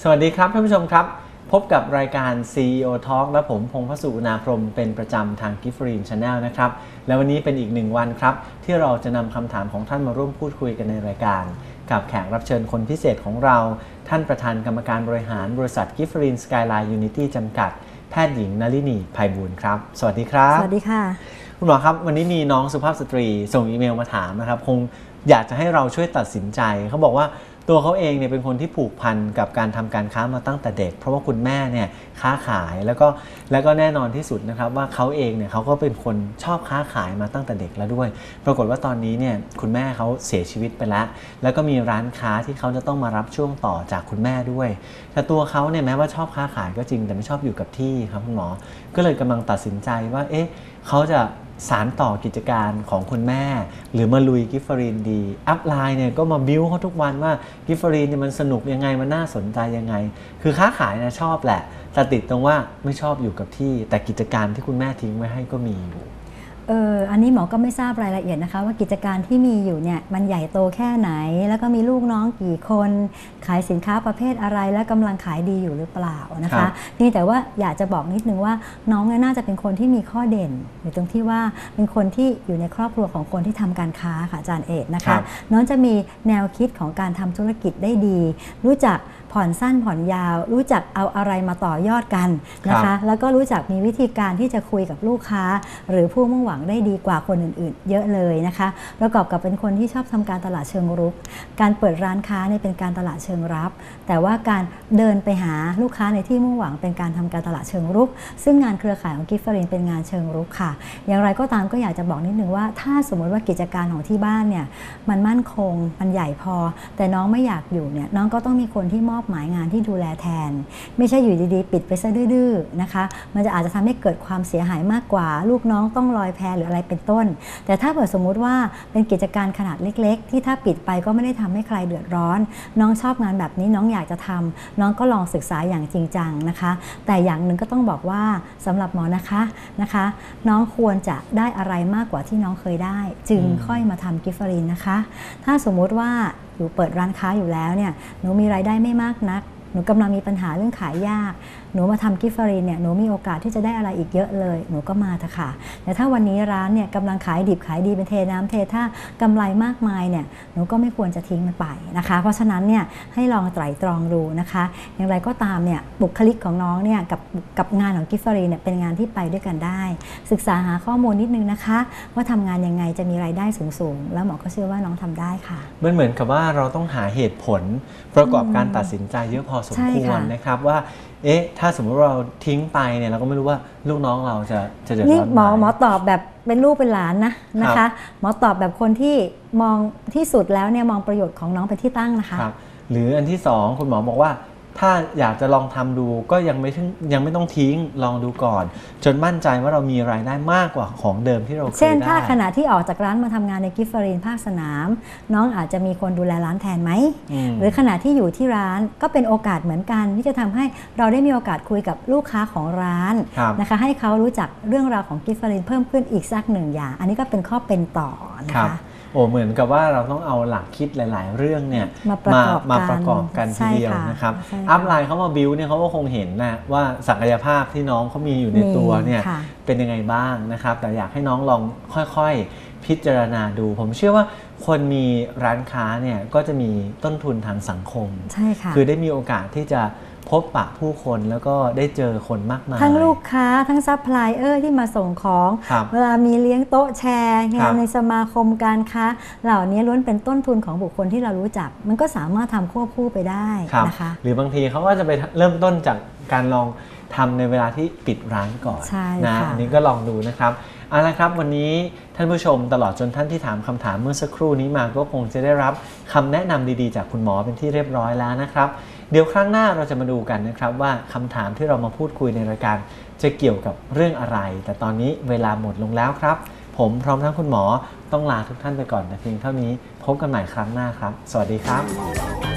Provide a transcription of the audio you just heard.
วัสดีครับท่านผู้ชมครับพบกับรายการ CEO Talk และผมพงษ์พสุนาพรหมเป็นประจำทาง Gifford Channel นะครับและวันนี้เป็นอีกหนึ่งวันครับที่เราจะนำคำถามของท่านมาร่วมพูดคุยกันในรายการกับแขกรับเชิญคนพิเศษของเราท่านประธานกรรมการบริหารบริษัท Gifford Skyline Unity จำกัดแพทย์หญิงนลินีไพบูลย์ครับสวัสดีครับสวัสดีค่ะคุณหมอครับวันนี้มีน้องสุภาพสตรีส่งอีเมลมาถามนะครับคงอยากจะให้เราช่วยตัดสินใจเขาบอกว่าตัวเขาเองเนี่ยเป็นคนที่ผูกพันกับการทำการค้ามาตั้งแต่เด็กเพราะว่าคุณแม่เนี่ยค้าขายแล้วก็แน่นอนที่สุดนะครับว่าเขาเองเนี่ยเขาก็เป็นคนชอบค้าขายมาตั้งแต่เด็กแล้วด้วยปรากฏว่าตอนนี้เนี่ยคุณแม่เขาเสียชีวิตไปแล้วก็มีร้านค้าที่เขาจะต้องมารับช่วงต่อจากคุณแม่ด้วยแต่ตัวเขาเนี่ยแม้ว่าชอบค้าขายก็จริงแต่ไม่ชอบอยู่กับที่ครับคุณหมอก็เลยกำลังตัดสินใจว่าเขาจะสารต่อกิจการของคุณแม่หรือมาลุยกิฟฟรีนดีอัพไลน์เนี่ยก็มาบิ้วเขาทุกวันว่ากิฟฟรีนเนี่ยมันสนุกยังไงมันน่าสนใจยังไงคือค้าขายนะชอบแหละแต่ติดตรงว่าไม่ชอบอยู่กับที่แต่กิจการที่คุณแม่ทิ้งไว้ให้ก็มีอยู่อันนี้หมอก็ไม่ทราบรายละเอียดนะคะว่ากิจการที่มีอยู่เนี่ยมันใหญ่โตแค่ไหนแล้วก็มีลูกน้องกี่คนขายสินค้าประเภทอะไรและกำลังขายดีอยู่หรือเปล่านะคะนี่แต่ว่าอยากจะบอกนิดนึงว่าน้องเนี่ยน่าจะเป็นคนที่มีข้อเด่นอยู่ตรงที่ว่าเป็นคนที่อยู่ในครอบครัวของคนที่ทำการค้าค่ะอาจารย์เอกนะคะน้องจะมีแนวคิดของการทำธุรกิจได้ดีรู้จักผ่อนสั้นผ่อนยาวรู้จักเอาอะไรมาต่อยอดกันนะคะแล้วก็รู้จักมีวิธีการที่จะคุยกับลูกค้าหรือผู้มุ่งหวังได้ดีกว่าคนอื่นๆเยอะเลยนะคะประกอบกับเป็นคนที่ชอบทำการตลาดเชิงรุกการเปิดร้านค้าเนี่ยเป็นการตลาดเชิงรับแต่ว่าการเดินไปหาลูกค้าในที่มุ่งหวังเป็นการทำการตลาดเชิงรุกซึ่งงานเครือข่ายของกิฟฟรีนเป็นงานเชิงรุกค่ะอย่างไรก็ตามก็อยากจะบอกนิดนึงว่าถ้าสมมติว่ากิจการของที่บ้านเนี่ยมันมั่นคงมันใหญ่พอแต่น้องไม่อยากอยู่เนี่ยน้องก็ต้องมีคนที่มอบหมายงานที่ดูแลแทนไม่ใช่อยู่ดีๆปิดไปซะดื้อๆนะคะมันจะอาจจะทำให้เกิดความเสียหายมากกว่าลูกน้องต้องลอยแพหรืออะไรเป็นต้นแต่ถ้าเกิดสมมุติว่าเป็นกิจการขนาดเล็กๆที่ถ้าปิดไปก็ไม่ได้ทำให้ใครเดือดร้อนน้องชอบงานแบบนี้น้องอยากจะทำน้องก็ลองศึกษาอย่างจริงจังนะคะแต่อย่างหนึ่งก็ต้องบอกว่าสำหรับหมอนะคะน้องควรจะได้อะไรมากกว่าที่น้องเคยได้จึงค่อยมาทำกิฟฟรีนนะคะถ้าสมมุติว่าอยู่เปิดร้านค้าอยู่แล้วเนี่ยหนูมีรายได้ไม่มากนักหนูกำลังมีปัญหาเรื่องขายยากหนูมาทำกิฟฟรีนเนี่ยหนูมีโอกาสที่จะได้อะไรอีกเยอะเลยหนูก็มาเถอะค่ะแต่ถ้าวันนี้ร้านเนี่ยกำลังขายดิบขายดีเป็นเทน้ำเทท่ากำไรมากมายเนี่ยหนูก็ไม่ควรจะทิ้งมันไปนะคะเพราะฉะนั้นเนี่ยให้ลองไตร่ตรองดูนะคะอย่างไรก็ตามเนี่ยบุคลิกของน้องเนี่ยกับงานของกิฟฟรีนเนี่ยเป็นงานที่ไปด้วยกันได้ศึกษาหาข้อมูลนิดนึงนะคะว่าทำงานยังไงจะมีรายได้สูงแล้วหมอก็เชื่อว่าน้องทำได้ค่ะมันเหมือนกับว่าเราต้องหาเหตุผลประกอบการตัดสินใจเยอะพอสมควรนะครับว่าถ้าสมมติเราทิ้งไปเนี่ยเราก็ไม่รู้ว่าลูกน้องเราจะเดือดร้อนนี่หมอตอบแบบเป็นลูกเป็นหลานนะคะหมอตอบแบบคนที่มองที่สุดแล้วเนี่ยมองประโยชน์ของน้องเป็นที่ตั้งนะคะหรืออันที่สองคุณหมอบอกว่าถ้าอยากจะลองทำดูก็ยังไม่ต้องทิ้งลองดูก่อนจนมั่นใจว่าเรามีรายได้มากกว่าของเดิมที่เราเคยได้เช่นถ้าขณะที่ออกจากร้านมาทำงานในกิฟฟรีนภาคสนามน้องอาจจะมีคนดูแลร้านแทนไหมหรือขณะที่อยู่ที่ร้านก็เป็นโอกาสเหมือนกันที่จะทำให้เราได้มีโอกาสคุยกับลูกค้าของร้านนะคะให้เขารู้จักเรื่องราวของกิฟฟรีนเพิ่มขึ้นอีกสักหนึ่งอย่างอันนี้ก็เป็นข้อเป็นต่อนะคะเหมือนกับว่าเราต้องเอาหลักคิดหลายๆเรื่องเนี่ยมาประกอบกันทีเดียวนะครับอัพไลน์เขามาบิวเนี่ยเขาก็คงเห็นนะว่าศักยภาพที่น้องเขามีอยู่ในตัวเนี่ยเป็นยังไงบ้างนะครับแต่อยากให้น้องลองค่อยๆพิจารณาดูผมเชื่อว่าคนมีร้านค้าเนี่ยก็จะมีต้นทุนทางสังคมคือได้มีโอกาสที่จะพบปะผู้คนแล้วก็ได้เจอคนมากมายทั้งลูกค้าทั้งซัพพลายเออร์ที่มาส่งของเวลามีเลี้ยงโต๊ะแชร์งานในสมาคมการค้าเหล่านี้ล้วนเป็นต้นทุนของบุคคลที่เรารู้จักมันก็สามารถทำควบคู่ไปได้นะคะหรือบางทีเขาก็จะไปเริ่มต้นจากการลองทำในเวลาที่ปิดร้านก่อนนะอันนี้ก็ลองดูนะครับเอาละครับวันนี้ท่านผู้ชมตลอดจนท่านที่ถามคำถามเมื่อสักครู่นี้มาก็คงจะได้รับคำแนะนำดีๆจากคุณหมอเป็นที่เรียบร้อยแล้วนะครับเดี๋ยวครั้งหน้าเราจะมาดูกันนะครับว่าคำถามที่เรามาพูดคุยในรายการจะเกี่ยวกับเรื่องอะไรแต่ตอนนี้เวลาหมดลงแล้วครับผมพร้อมทั้งคุณหมอต้องลาทุกท่านไปก่อนแต่เพียงเท่านี้พบกันใหม่ครั้งหน้าครับสวัสดีครับ